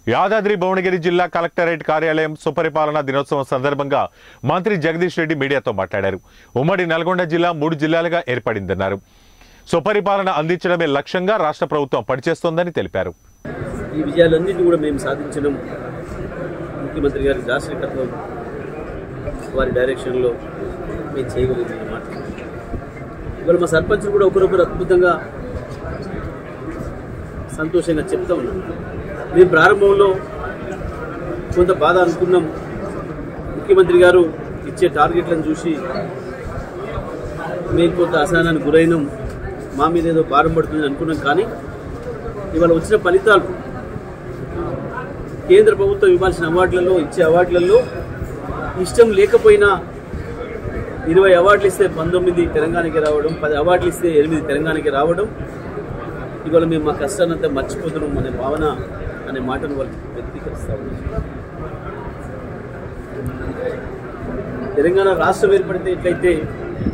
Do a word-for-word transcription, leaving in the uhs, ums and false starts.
యాదాద్రి భువనగిరి జిల్లా కలెక్టరేట్ కార్యాలయం సుపరిపాలన దినోత్సవం సందర్భంగా మంత్రి జగదీష్ రెడ్డి మీడియాతో మాట్లాడారు. ఉమ్మడి నల్గొండ జిల్లా మూడు జిల్లాలుగా ఏర్పడిందన్నారు. సుపరిపాలన అందించడమే లక్ష్యంగా రాష్ట్ర ప్రభుత్వం పనిచేస్తోందని తెలిపారు. ఈ విజయాలన్నింటినీ కూడా మేము సాధించడం ముఖ్యమంత్రి గారి దార్శనికత్వం వారి డైరెక్షన్లో మేము చేయగలిగినమాట. ఇవాళ మా సర్పంచులు కూడా ఒకరొకరు అద్భుతంగా సంతోషంగా చెప్తా ఉన్నాం. మేము ప్రారంభంలో కొంత బాధ అనుకున్నాం. ముఖ్యమంత్రి గారు ఇచ్చే టార్గెట్లను చూసి మేము కొంత అసహనానికి గురైనాం. మా మీద ఏదో భారం పడుతుందని అనుకున్నాం. కానీ ఇవాళ వచ్చిన ఫలితాలు కేంద్ర ప్రభుత్వం ఇవ్వాల్సిన అవార్డులలో ఇచ్చే అవార్డులలో ఇష్టం లేకపోయినా ఇరవై అవార్డులు ఇస్తే పంతొమ్మిది తెలంగాణకి రావడం, పది అవార్డులు ఇస్తే ఎనిమిది తెలంగాణకి రావడం, ఇవాళ మేము మా కష్టాన్నంతా మర్చిపోతున్నాం అనే భావన అనే మాటను వాళ్ళు వ్యక్తీకరిస్తా ఉన్నారు. తెలంగాణ రాష్ట్రం ఏర్పడితే ఎట్లయితే